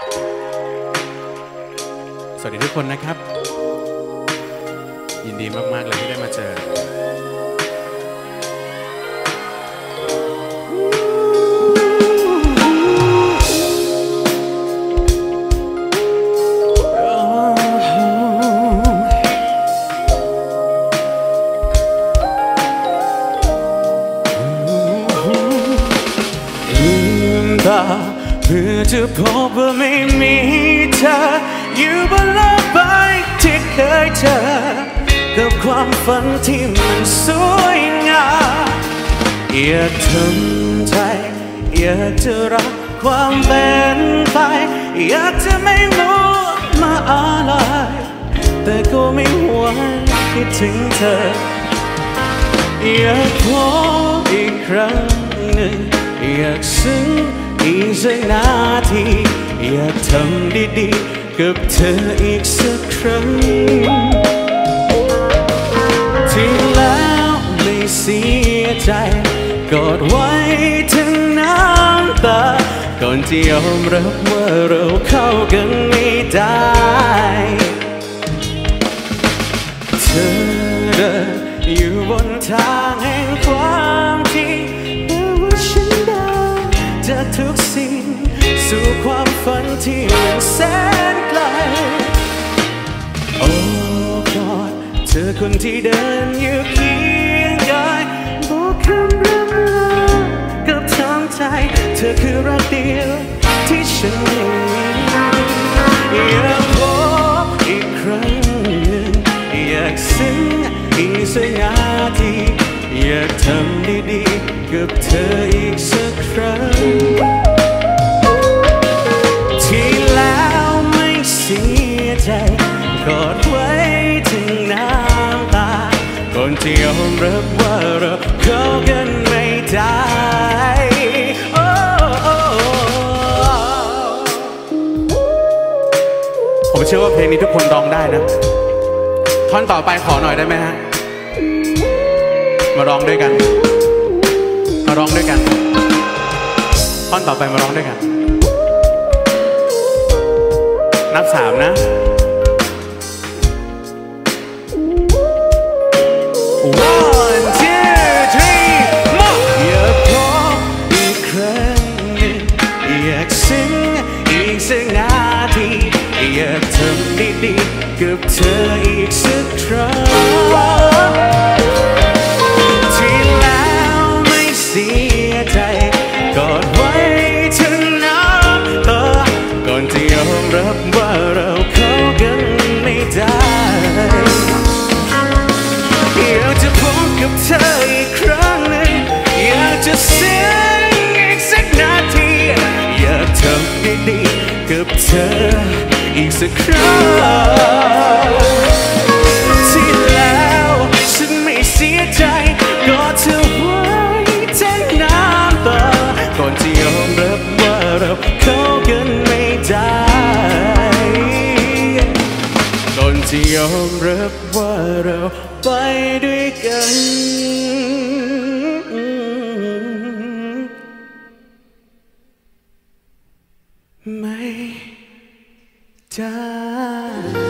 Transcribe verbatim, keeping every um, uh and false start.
สวัสดีทุกคนนะครับยินดีมากๆเลยที่ได้มาเจอเพื่อจะพบว่าไม่มีเธออยู่บนโลกใบที่เคยเจอกับความฝันที่มันสวยงามอยากทำใจอยากจะรักความเป็นไปอยากจะไม่มัวมาอะไรแต่ก็ไม่หวนคิดถึงเธออยากพบอีกครั้งหนึ่งอยากซึ้งอีกสักนาทีอยากทำดีๆกับเธออีกสักครั้งที่แล้วไม่เสียใจกอดไว้ถึงน้ำตาก่อนที่ยอมรับว่าเราเข้ากันไม่ได้เธอเดินอยู่บนทางแห่งความจริงแต่ว่าฉันเดินจากทุกสิ่งสู่ความฝันที่มันแสนไกลโอ้กอดเธอคนที่เดินอยู่เคียงกายบอกคำร่ำลากับทางใจเธอคือรักเดียวที่ฉันมีอยากพบอีกครั้งหนึ่งอยากซึ้งอีกสักนาทีอยากทำดีๆกับเธออีกสักครั้งที่แล้วไม่เสียใจกอดไว้ถึงน้ำตาก่อนที่ยอมรับว่าเราเข้ากันไม่ได้ผมเชื่อว่าเพลงนี้ทุกคนร้องได้นะท่อนต่อไปขอหน่อยได้ไหมฮะมาร้องด้วยกันมาร้องด้วยกันท่อนต่อไปมาร้องด้วยกันนับสามนะ one two three มาอยากพบอีกครั้งหนึ่งอยากซึ้งอีกสักนาทีอยากทำดีๆกับเธออีกสักครั้งที่แล้วไม่เสียใจกอดไว้ถึงน้ำตาก่อนที่ยอมรับว่าเราเข้ากันไม่ได้อยากจะพบกับเธออีกครั้งหนึ่งอยากจะเสียงอีกสักนาทีอยากทำดีๆกับเธออีกสักครั้งที่แล้วฉันไม่เสียใจกอดเธอไว้ทั้งน้ำตาก่อนที่ยอมรับว่าเราเข้ากันไม่ได้ก่อนที่ยอมรับว่าเราไปด้วยกันไม่ได้